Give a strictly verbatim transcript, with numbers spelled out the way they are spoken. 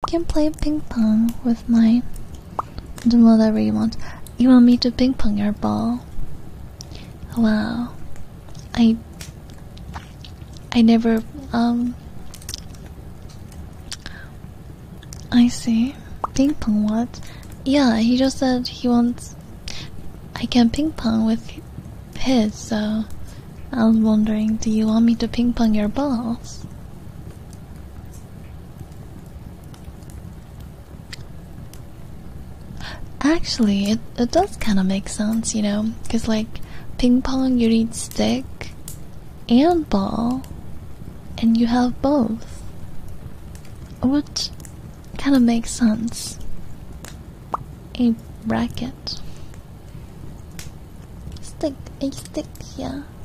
can play ping pong with mine. Do whatever you want. You want me to ping pong your ball? Wow. I I never um I see. Ping pong what? Yeah, he just said he wants I can ping pong with his, so I was wondering, do you want me to ping pong your balls? Actually, it, it does kind of make sense, you know, because like ping pong you need stick and ball, and you have both, which kind of makes sense. A racket. Stick, a stick, yeah.